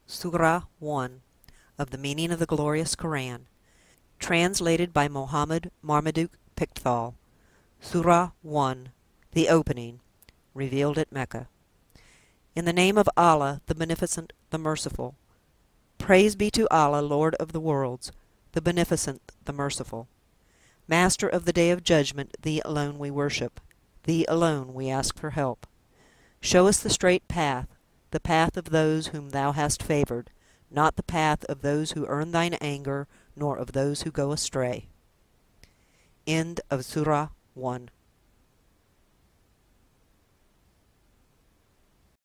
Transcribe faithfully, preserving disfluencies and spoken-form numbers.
Surah one of the Meaning of the Glorious Qur'an. Translated by Mohammed Marmaduke Pickthall. Surah one. The Opening. Revealed at Mecca. In the name of Allah, the Beneficent, the Merciful. Praise be to Allah, Lord of the worlds, the Beneficent, the Merciful. Master of the Day of Judgment, Thee alone we worship. Thee alone we ask for help. Show us the straight path, the path of those whom Thou hast favored, not the path of those who earn Thine anger, nor of those who go astray. End of Surah one.